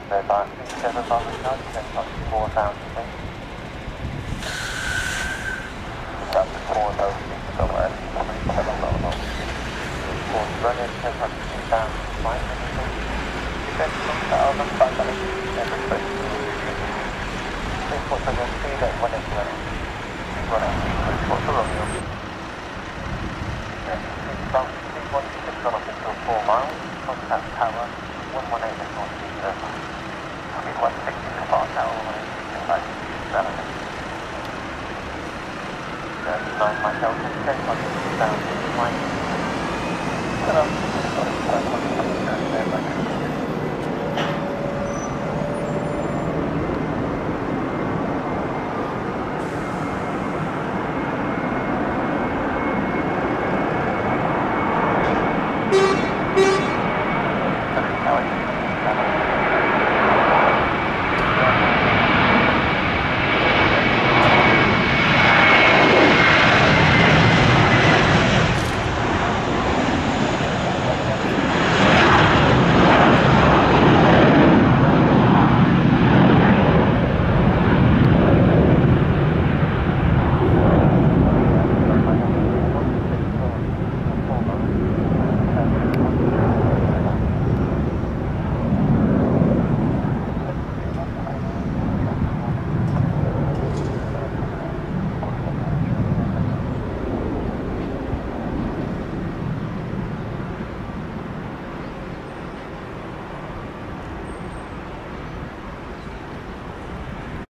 Red bar 37 Bravo Charlie, 4,000 feet. Up to 4,000 feet, so 37 Bravo. Force running 10,500 feet. Descent from the Alpha, 500 feet, and respect to 6 foot on your speed at 1 inch running. Running, 6 foot to Romeo. South 316 on up until 4 miles, contact tower 118 at North Sea Circle. I'll be 160 to Park Tower, 118 at 7. 39 Mike Delta, 10 on 2,000 miles.